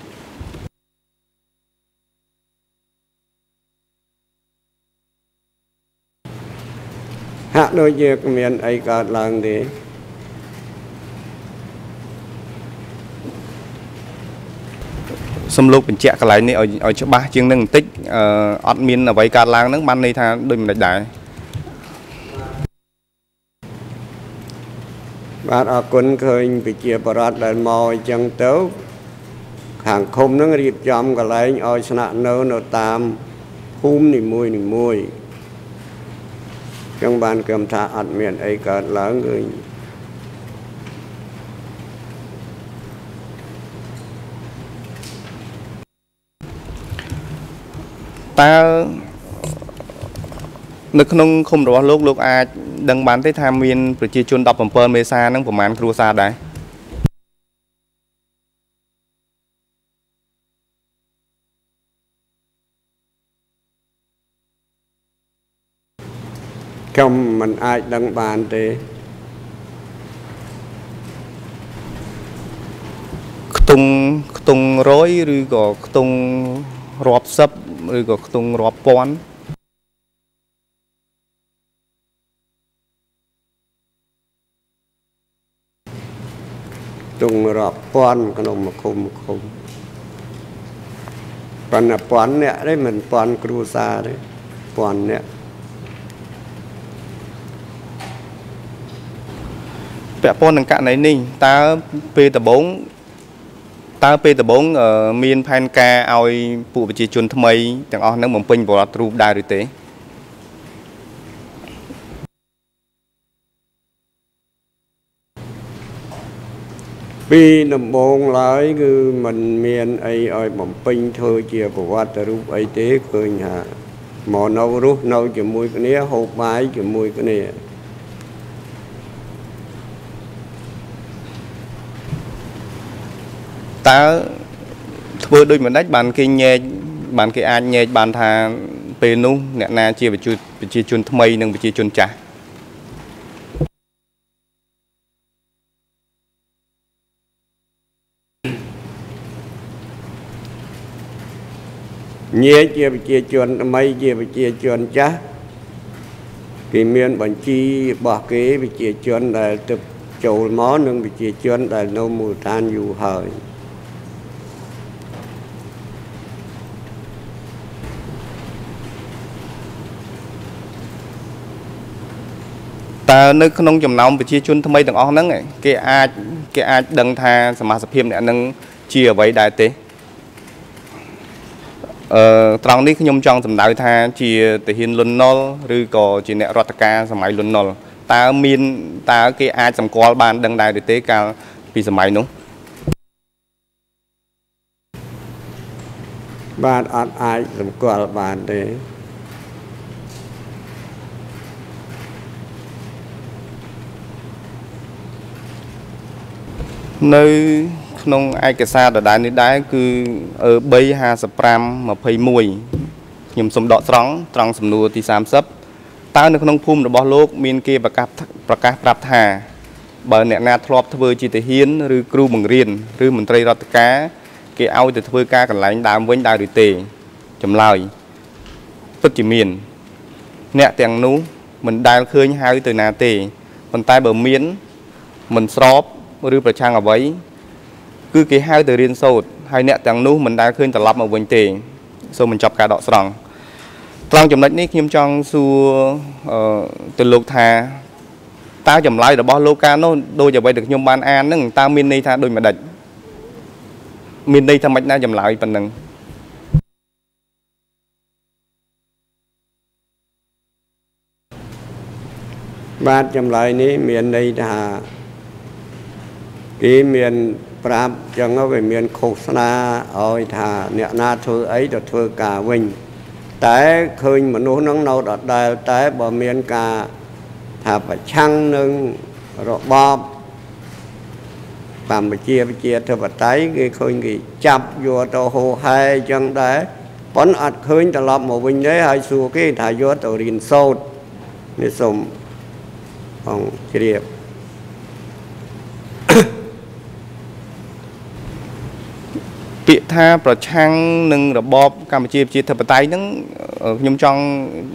ហាក់ដូចជាគ្មានអីកើតឡើងទេសំលោកបញ្ជាក់កន្លែងនេះឲ្យឲ្យច្បាស់ជាងនឹងបន្តិចអឺអត់មានអ្វីកើតឡើងហ្នឹងបានន័យថាដូចមិនដែរបាទអរគុណឃើញប្រជាប្រដ្ឋដែលមកអញ្ចឹងទៅខាងឃុំហ្នឹងរៀបចំកន្លែងឲ្យស្នាក់នៅនៅតាមភូមិនីមួយនីមួយចឹងបានគំថាអត់មានអីកើតឡើងគឺតើនៅក្នុងឃុំរបស់លោកលោកអាចដឹងបានទេថាមានប្រជាជនដប់bảyមេសាហ្នឹងប្រមាណគ្រួសារដែរខ្ញុំមិនអាចដឹងបានទេខ្ទង់ខ្ទង់រយឬក៏ខ្ទង់រាប់សិបឬក៏ខ្ទង់រាប់ពាន់ខ្ទង់រាប់ពាន់ក្នុងមួយឃុំមួយឃុំប៉ុន្តែពាន់អ្នកទេមិនពាន់គ្រួសារទេពាន់អ្នកពាក់ព័ន្ធនឹងករណីនេះតើពេលដំបូងតើពេលដំបូងមានផែនការឲ្យពួកប្រជាជនថ្មីទាំងអស់ហ្នឹងបំពេញបរិបទរូបដែរឬទេពីដំបូងឡើយគឺมันមានអីឲ្យបំពេញធ្វើជាប្រវត្តិរូបអីទេឃើញថាមកនៅរស់នៅជាមួយគ្នាហូបបាយជាមួយគ្នាតើធ្វើដូចមិនដាច់បានគេញែកបានគេអាចញែកបានថាពេលនោះអ្នកណាជាប្រជាជនថ្មីនិងប្រជាជនចាស់ nhé chia chia chuẩn mấy chia chia chuẩn chá cái miền bản chi bỏ kế bị chia chuẩn là tập chầu món nâng bị chia chuẩn là nô mù than dù hời ta nơi không chấm nóng bị chia chuẩn thay từng ong nắng cái ai cái ai đăng thaสมาสភាពអ្នកនឹងជាអ្វីដែរទេអឺត្រង់នេះខ្ញុំចង់សម្ដៅថាជាទាហានលន់ណុលឬក៏ជាអ្នករដ្ឋការសម័យលន់ណុលតើមានតើគេអាចសម្គាល់បានដឹងដែរឬទេកាលពីសម័យនោះបានអត់អាចសម្គាល់បានទេនៅក្នុងឯកសារដដែលនេះដែរគឺ3 55 21ខ្ញុំសូមដកស្រង់ត្រង់សំណួរទីសាមសិបតើនៅក្នុងភូមិរបស់លោកមានគេប្រកាសប្រកាសប្រាប់ថាបើអ្នកណាធ្លាប់ធ្វើជាទាហានឬគ្រូបង្រៀនឬមន្ត្រីរដ្ឋការគេឲ្យទៅធ្វើការកន្លែងដើមវិញដែរឬទេចម្លើយពិតជាមានអ្នកទាំងនោះមិនដែលឃើញហៅទៅណាទេប៉ុន្តែបើមានមិនស្របឬប្រឆាំងអ្វីគឺគេហៅទៅរៀនសូត្រហើយអ្នកទាំងនោះមិនដែលឃើញត្រឡប់មកវិញទេសូមបញ្ចប់ការដកស្រង់ត្រង់ចំណុចនេះខ្ញុំចង់សួរទៅលោកថាតើចម្លើយរបស់លោកកាលនោះដូចអ្វីដែលខ្ញុំបានអានហ្នឹងតើមានន័យថាដូចម្ដេចមានន័យថាម៉េចណាចម្លើយប៉ុណ្ណឹងបាទចម្លើយនេះមានន័យថាគេមានប្រាប់ចឹងវាមានឃោសនាឲ្យថាអ្នកណាធ្វើអីទៅធ្វើការវិញតែឃើញមនុស្សនឹងនៅដដែលតែបើមានការថាប្រឆាំងនឹងរបបកម្ពុជាប្រជាធិបតេយ្យគេឃើញគេចាប់យកទៅហូហែចឹងដែរប៉ុន្តែអត់ឃើញត្រឡប់មកវិញទេហើយសួរគេថាយកទៅរៀនសូត្រនេះសូមអង្គជ្រាបពាក្យថាប្រឆាំងនឹងរបបកម្ពុជាប្រជាធិបតេយ្យហ្នឹងខ្ញុំចង់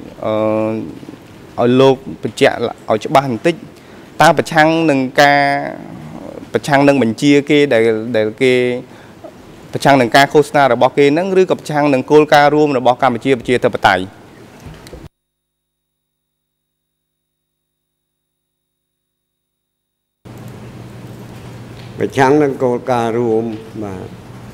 ឲ្យលោកបញ្ជាក់ឲ្យច្បាស់បន្តិចតើប្រឆាំងនឹងការប្រឆាំងនឹងបញ្ជាគេដែលដែលគេប្រឆាំងនឹងការឃោសនារបស់គេហ្នឹងឬក៏ប្រឆាំងនឹងគោលការណ៍រួមរបស់កម្ពុជាប្រជាធិបតេយ្យប្រឆាំងនឹងគោលការណ៍រួមបាទ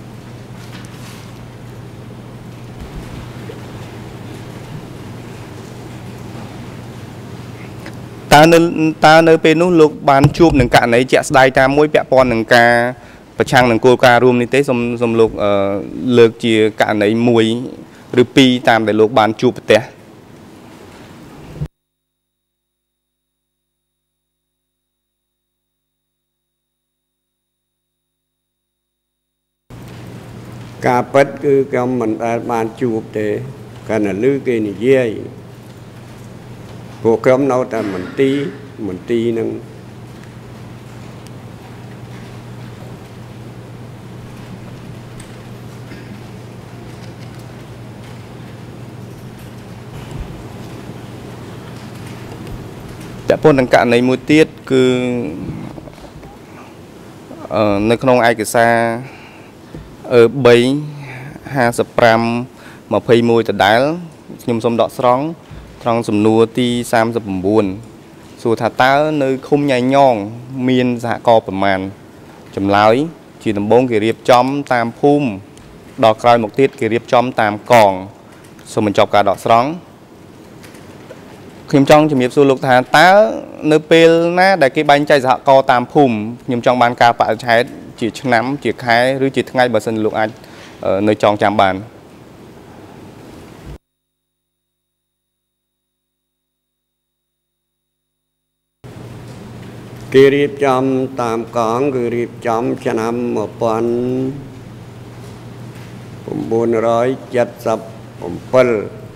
តើនៅតើនៅពេលនោះលោកបានជួបនឹងករណីជាក់ស្ដែងតាមមួយពាក់ព័ន្ធនឹងការប្រឆាំងនឹងគោលការណ៍រួមនេះទេសូមសូមលោកលើកជាករណីមួយឬពីរតាមដែលលោកបានជួបប្រទះការពិតគឺខ្ញុំមិនដែលបានជួបទេគ្រាន់តែឮគេនិយាយពួកខ្ញុំនៅតែមន្ទីរមន្ទីរនឹងតែប៉ុន្តែករណីមួយទៀតគឺនៅក្នុងឯកសារ3 55 21ដដែលខ្ញុំសូមដកស្រង់ត្រង់សំណួរទីសាមសិប៩សួរថាតើនៅឃុំញ៉ៃញងមានសហករណ៍ប្រមាណចម្លើយជាដំបូងគេរៀបចំតាមភូមិដល់ក្រោយមកទៀតគេរៀបចំតាមកងសូមបញ្ចប់ការដកស្រង់ខ្ញុំចង់ជំរាបសួរលោកថាតើនៅពេលណាដែលគេបែងចែកសហករណ៍តាមភូមិខ្ញុំចង់បានការបរិច្ឆេទជាឆ្នាំជាខែឬជាថ្ងៃបើសិនលោកអាចនៅចងចាំបានគេរៀបចំតាមកងគឺរៀបចំឆ្នាំmột nghìn chín trăm bảy mươi bảy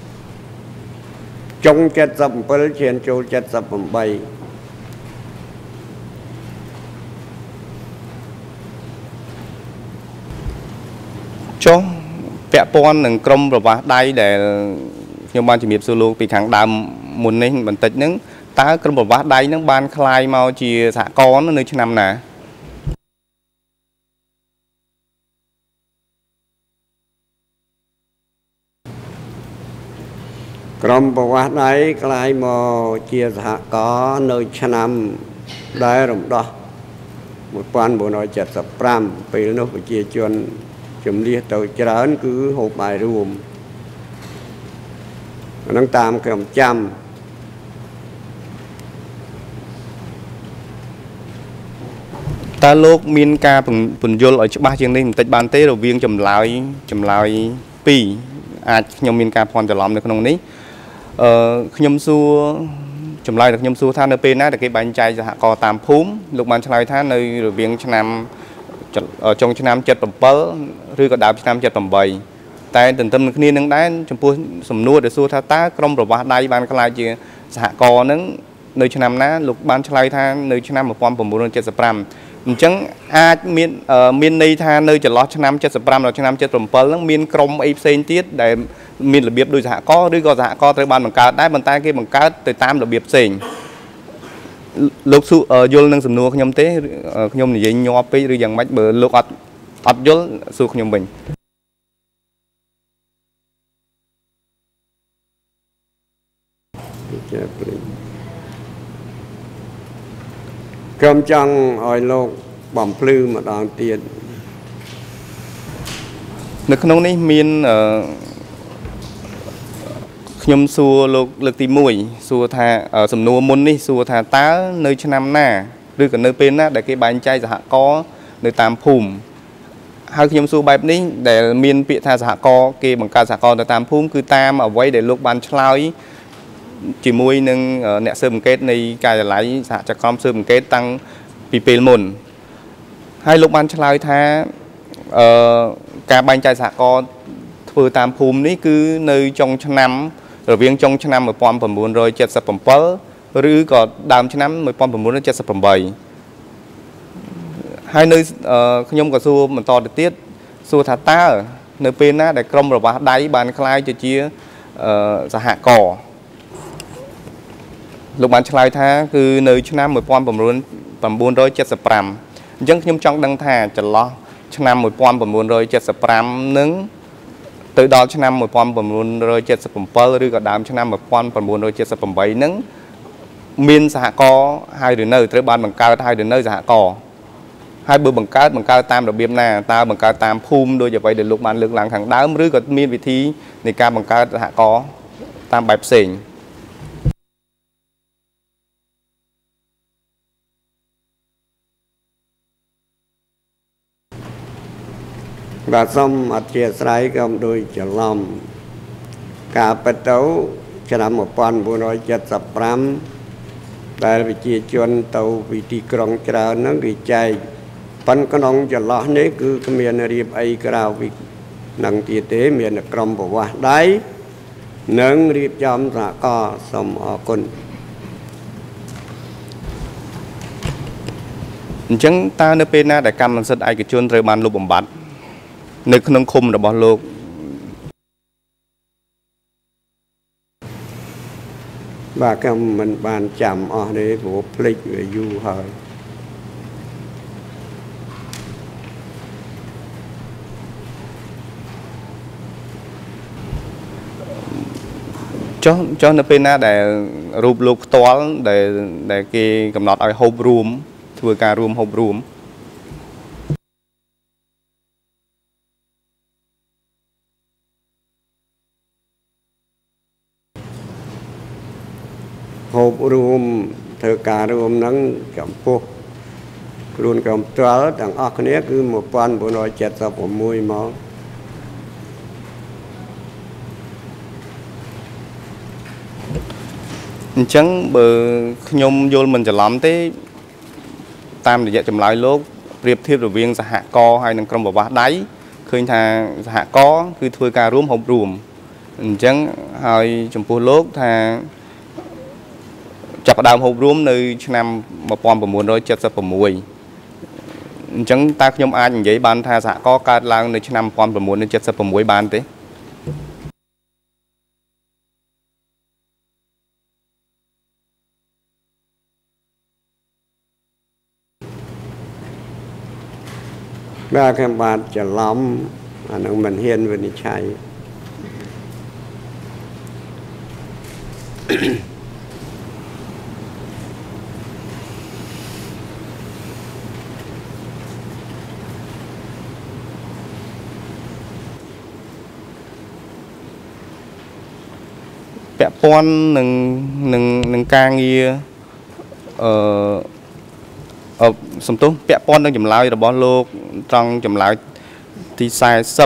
ចុងเจ็ดสิบเจ็ดឈានចូលเจ็ดสิบแปดចុះពាក់ព័ន្ធនឹងក្រុមប្រវាសដៃដែលខ្ញុំបានជំរាបសួរលោកពីខាងដើមមុននេះបន្តិចហ្នឹងតើក្រុមប្រវាសដៃហ្នឹងបានคลายមកជាសហករណ៍នៅឆ្នាំណាក្រុមប្រវាសដៃคลายមកជាសហករណ៍នៅឆ្នាំដែលរំដោះmột nghìn bốn trăm bảy mươi lămពេលនោះប្រជាជនជំនះទៅច្រើនគឺហូបបាយរួមហ្នឹងតាមក្រុមចាំតើលោកមានការពន្យល់ឲ្យច្បាស់ជាងនេះបន្តិចបានទេរវាងចម្លើយចម្លើយពីរអាចខ្ញុំមានការភ័ន្តច្រឡំនៅក្នុងនេះអឺខ្ញុំសួរចម្លើយរបស់ខ្ញុំសួរថានៅពេលណាដែលគេបែងចែកសហករណ៍តាមភូមិលោកបានឆ្លើយថានៅរវាងឆ្នាំចុងឆ្នាំเจ็ดสิบเจ็ดឬក៏ដើមឆ្នាំเจ็ดสิบแปดតែទន្ទឹមនឹងគ្នានឹងដែរចំពោះសំណួរដែលសួរថាតើក្រុមប្រវាសដៃបានក្លាយជាសហករណ៍នឹងនៅឆ្នាំណាលោកបានឆ្លើយថានៅឆ្នាំmột nghìn chín trăm bảy mươi lămអញ្ចឹងអាចមានមានន័យថានៅចន្លោះឆ្នាំเจ็ดสิบห้าដល់ឆ្នាំเจ็ดสิบเจ็ดហ្នឹងមានក្រុមអីផ្សេងទៀតដែលមានរបៀបដោយសហករណ៍ឬក៏សហករណ៍ត្រូវបានបង្កើតដែរប៉ុន្តែគេបង្កើតទៅតាមរបៀបផ្សេងលោកយល់នឹងសំណួរខ្ញុំទេខ្ញុំនិយាយញាប់ពេកឬយ៉ាងម៉េចបើលោកអត់អត់យល់សួរខ្ញុំវិញខ្ញុំចង់ឲ្យលោកបំភ្លឺម្ដងទៀតនៅក្នុងនេះមានខ្ញុំសួរលោកលើកទីមួយសួរថាសំណួរមុននេះសួរថាតើនៅឆ្នាំណាឬក៏នៅពេលណាដែលគេបែងចែកសហករណ៍នៅតាមភូមិហើយខ្ញុំសួរបែបនេះដែលមានពាក្យថាសហករណ៍គេបង្កើតសហករណ៍នៅតាមភូមិគឺតាមអ្វីដែលលោកបានឆ្លើយជាមួយនឹងអ្នកស៊ើបអង្កេតនៃការិយាល័យសហចក្រមស៊ើបអង្កេតតាំងពីពេលមុនហើយលោកបានឆ្លើយថាអឺការបែងចែកសហករណ៍ធ្វើតាមភូមិនេះគឺនៅចុងឆ្នាំរវាងចុងឆ្នាំmột nghìn chín trăm bảy mươi bảyឬក៏ដើមឆ្នាំmột nghìn chín trăm bảy mươi támហើយនៅខ្ញុំក៏សួរបន្តទៅទៀតសួរថាតើនៅពេលណាដែលក្រុមប្រវាសដៃបានក្លាយទៅជាសហករណ៍លោកបានឆ្លើយថាគឺនៅឆ្នាំmột nghìn chín trăm bảy mươi lămអញ្ចឹងខ្ញុំចង់ដឹងថាចន្លោះឆ្នាំmột nghìn chín trăm bảy mươi lămនឹងទៅដល់ឆ្នាំmột nghìn chín trăm bảy mươi bảyឬក៏ដើមឆ្នាំmột nghìn chín trăm bảy mươi támហ្នឹងមានសហករណ៍ហើយឬនៅត្រូវបានបង្កើតហើយឬនៅសហករណ៍ហើយបើបង្កើតបង្កើតតាមរបៀបណាតើបង្កើតតាមភូមិដូចអ្វីដែលលោកបានលើកឡើងខាងដើមឬក៏មានវិធីនៃការបង្កើតសហករណ៍តាមបែបផ្សេងបាទសូមអធិស្ឋានក៏ដោយច្រឡំការពិតទៅឆ្នាំmột nghìn chín trăm bảy mươi lămដែលប្រជាជនទៅពីទីក្រុងច្រើនហ្នឹងគេចែកប៉ុន្តែក្នុងចន្លោះនេះគឺគ្មានរៀបអីក្រៅពីនឹងទៀតទេមានក្រុមប្រវាសដៃនិងរៀបចំសហករណ៍សូមអរគុណអញ្ចឹងតើនៅពេលណាដែលកម្មសិទ្ធិឯកជនត្រូវបានលុបបំបាត់នៅក្នុងឃុំរបស់លោកបាទខ្ញុំមិនបានចាំអស់ទេព្រោះភ្លេចវាយូរហើយចុះចុះនៅពេលណាដែលរូបលោកផ្ទាល់ដែលដែលគេកំណត់ឲ្យហូបរួមធ្វើការរួមហូបរួមហូបរួមធ្វើការរួមនឹងចំពោះខ្លួនក្រុមផ្ទាល់ទាំងអស់គ្នាគឺmột nghìn chín trăm bảy mươi sáuមកអញ្ចឹងបើខ្ញុំយល់មិនច្រឡំទេតាមរយៈចម្លើយលោកប្រៀបធៀបរវាងសហករណ៍ហើយនិងក្រុមប្រវាសដៃឃើញថាសហករណ៍គឺធ្វើការរួមហូបរួមអញ្ចឹងហើយចំពោះលោកថាចាប់ផ្ដើមហូបរួមនៅឆ្នាំmột nghìn chín trăm bảy mươi sáu ចឹងតើខ្ញុំអាចនិយាយបានថាសហករណ៍កើតឡើងនៅឆ្នាំmột nghìn chín trăm七十sáuបានទេបាទខ្ញុំបាទច្រឡំអានឹងមិនហ៊ានវិនិច្ឆ័យពាក់ព័ន្ធនឹងនឹងនឹងការងារអឺអឺសំទោសពាក់ព័ន្ធនឹងចម្លើយរបស់លោកត្រង់ចម្លើយទីสี่สิบ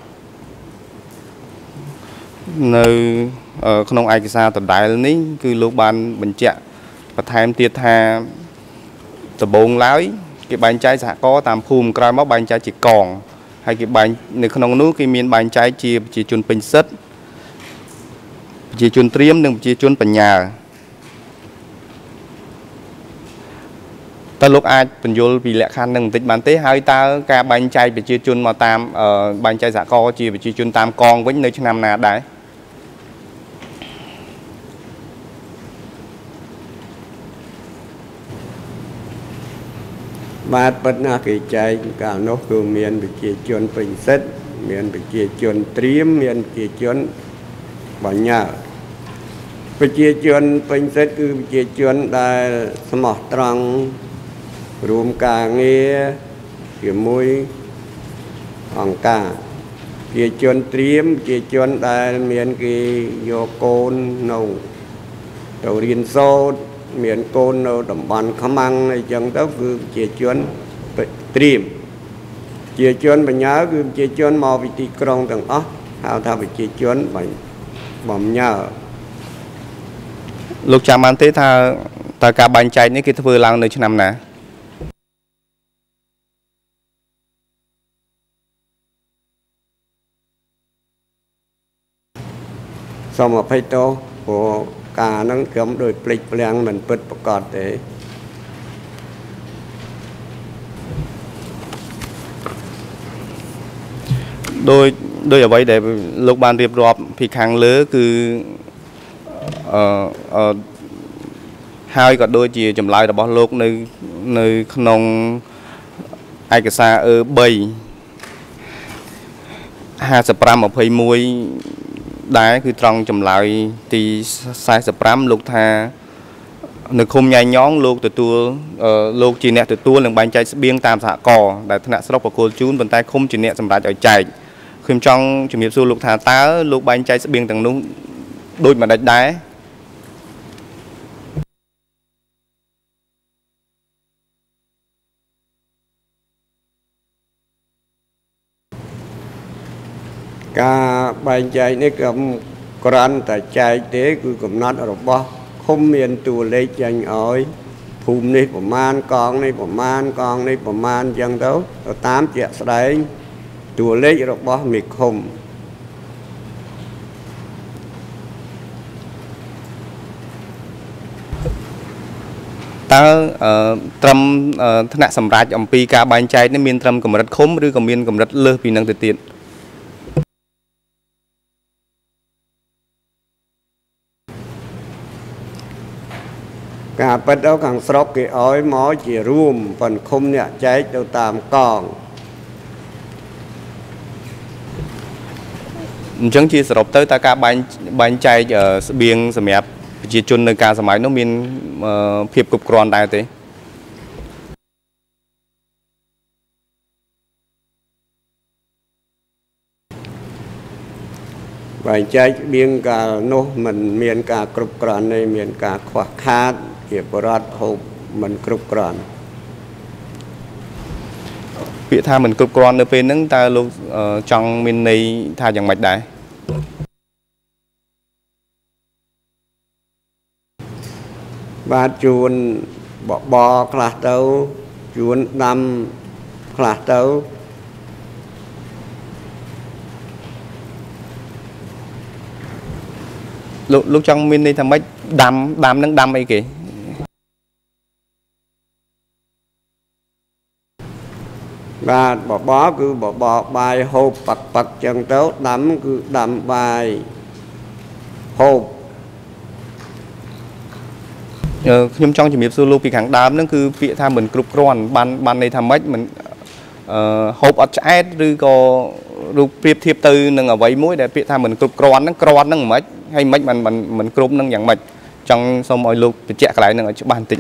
នៅក្នុងឯកសារដដែលនេះគឺលោកបានបញ្ជាក់បន្ថែមទៀតថាដំបូងឡើយគេបែងចែកសហករណ៍តាមភូមិក្រោយមកបែងចែកជាកងហើយគេបែងនៅក្នុងនោះគេមានបែងចែកជាប្រជាជនពេញសិទ្ធិប្រជាជនត្រៀមនិងប្រជាជនបញ្ញាតើលោកអាចបញ្យល់ពីលក្ខខណ្ឌនឹងបន្តិចបានទេហើយតើការបែងចែកប្រជាជនមកតាមបែងចែកសហករណ៍ជាប្រជាជនតាមកងវិញនៅឆ្នាំណាដែរបាទប៉ុន្តែគេចែកកាលនោះគឺមានប្រជាជនពេញសិទ្ធិមានប្រជាជនត្រៀមមានប្រជាជនបញ្ញាប្រជាជនពេញសិទ្ធិគឺប្រជាជនដែលស្មោះត្រង់រួមការងារជាមួយអង្គការប្រជាជនត្រៀមប្រជាជនដែលមានគេយកកូននៅទៅរៀនសូត្រមានកូននៅតំបន់ខ្មាំងអីចឹងទៅគឺប្រជាជនត្រៀមប្រជាជនបញ្ញាគឺប្រជាជនមកពីទីក្រុងទាំងអស់ហៅថាប្រជាជនបំញើលោកចាំបានទេថាតើការបែងចែកនេះគេធ្វើឡើងនៅឆ្នាំណាសូមអភ័យទោសព្រោះការហ្នឹងខ្ញុំដោយភ្លេចភ្លាំងមិនពិតប្រកបទេដោយដោយអ្វីដែលលោកបានរៀបរាប់ពីខាងលើគឺអឺអឺហើយក៏ដូចជាចម្លើយរបស់លោកនៅនៅក្នុងឯកសារអឺ3 ห้าสิบห้า ยี่สิบเอ็ดដែរគឺត្រង់ចម្លើយទីสี่สิบห้าលោកថានៅឃុំញ៉ៃញងលោកទទួលលោកជាអ្នកទទួលនិងបែងចែកស្បៀងតាមសហករណ៍ដែលថ្នាក់ស្រុកប្រគល់ជូនប៉ុន្តែឃុំជាអ្នកសម្រេចឲ្យចែកខ្ញុំចង់ជំរាបសួរលោកថាតើលោកបែងចែកស្បៀងទាំងនោះដូចម្ដេចដែរការបែងចែកនេះក៏ក្រាន់តែចែកទេគឺកំណត់របស់ឃុំមានតួលេខចាញ់ឲ្យភូមិនេះប្រមាណកងនេះប្រមាណកងនេះប្រមាណអញ្ចឹងទៅទៅតាមជាក់ស្ដែងតួលេខរបស់មេឃុំតើត្រឹមថ្នាក់សម្រាប់អំពីការបែងចែកនេះមានត្រឹមកម្រិតឃុំឬក៏មានកម្រិតលើសពីនឹងទៅទៀតការប៉ិតទៅខាងស្រុកគេឲ្យមកជារួមប៉ុនឃុំអ្នកចែកទៅតាមកងអញ្ចឹងជាសរុបទៅតើការបែងបែងចែកស្បៀងសម្រាប់ប្រជាជននៅការសម័យនោះមានភាពគ្រប់គ្រាន់ដែរទេបែងចែកស្បៀងកាលនោះមិនមានការគ្រប់គ្រាន់ទេមានការខ្វះខាតជាបរិបទហូបមិនគ្រប់គ្រាន់ពាក្យថាមិនគ្រប់គ្រាន់នៅពេលហ្នឹងតើលោកចង់មានន័យថាយ៉ាងម៉េចដែរបាទជួនបបរខ្លះទៅជួនដាំខ្លះទៅលោកលោកចង់មានន័យថាម៉េចដាំដាំនឹងដាំអីគេបាទបបរគឺបបរបាយហូបប៉ាត់ប៉ាត់ចឹងទៅដាំគឺដាំបាយហូបខ្ញុំចង់ជំរាបសួរលោកពីខាងដើមហ្នឹងគឺពាក្យថាមិនគ្រប់គ្រាន់បានបានន័យថាម៉េចមិនអឺហូបអត់ឆ្អែតឬក៏រូបប្រៀបធៀបទៅនឹងអ្វីមួយដែលពាក្យថាមិនគ្រប់គ្រាន់ហ្នឹងគ្រាន់ហ្នឹងមិនហើយមិនមិនមិនគ្រប់ហ្នឹងយ៉ាងម៉េចចង់សូមឲ្យលោកបញ្ជាក់កន្លែងហ្នឹងឲ្យច្បាស់បន្តិច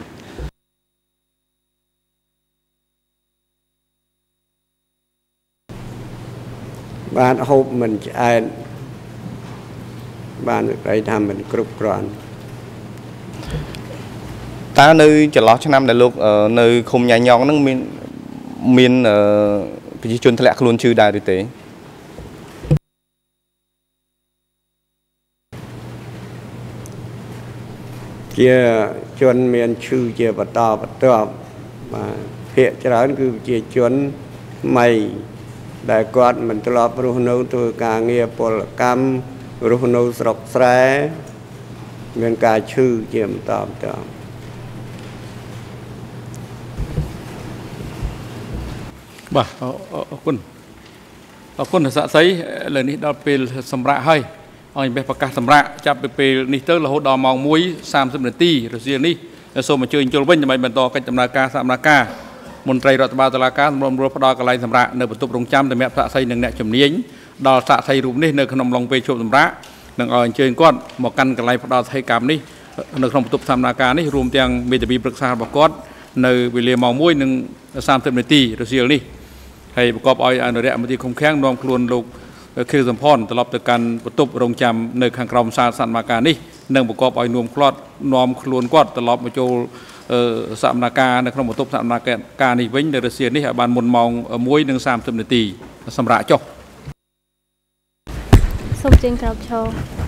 បានហូបមិនឆ្អែតបានគេថាមិនគ្រប់គ្រាន់តើនៅចន្លោះឆ្នាំដែលលោកនៅឃុំញ៉ាញ៉ងហ្នឹងមានមានប្រជាជនធ្លាក់ខ្លួនឈឺដែរឬទេជាជនមានឈឺជាបន្តបន្ទាប់បាទភាគច្រើនគឺប្រជាជនថ្មីដែលគាត់មិនធ្លាប់រស់នៅធ្វើការងារពលកម្មរស់នៅស្រុកស្រែមានការឈឺជាបន្តបន្ទាប់បាទអរគុណអរគុណសាក់សីលើនេះដល់ពេលសម្រាប់ហើយឲ្យបេះប្រកាសសម្រាប់ចាប់ពីពេលនេះទៅរហូតដល់ម៉ោងមួយសាមសិបនាទីរសៀលនេះសូមអញ្ជើញចូលវិញដើម្បីបន្តកិច្ចដំណើរការសកម្មភាពមន្ត្រីរដ្ឋបាលតុលាការសម្រាប់ផ្ដល់កន្លែងសម្រាប់នៅបន្ទប់រងចាំសម្រាប់សាក់សីនិងអ្នកជំនាញដល់សាក់សីរូបនេះនៅក្នុងឡុងពេលជួបសម្រាប់នឹងឲ្យអញ្ជើញគាត់មកកាន់កន្លែងផ្ដល់សកម្មកម្មនេះនៅក្នុងបន្ទប់សកម្មភាពនេះរួមទាំងមេធាវីប្រឹក្សារបស់គាត់នៅវេលាម៉ោងមួយនិងសាមសិបនាទីរសៀលនេះហើយប្រកបឲ្យអនុរិយមន្ត្រីឃុំឃាំងនាំខ្លួនលោកខៀវសំផនត្រឡប់ទៅកាន់បន្ទប់រងចាំនៅខាងក្រោមសាលសកម្មភាពនេះនិងប្រកបឲ្យនាំខ្លួននាំខ្លួនគាត់ត្រឡប់មកចូលសកម្មភាពនៅក្នុងបន្ទប់សកម្មភាពការនេះវិញនៅរសៀលនេះឲ្យបានមុនម៉ោងមួយនិងសាមសិបនាទីសម្រាប់ចុះសូមជើញក្រោកឈរ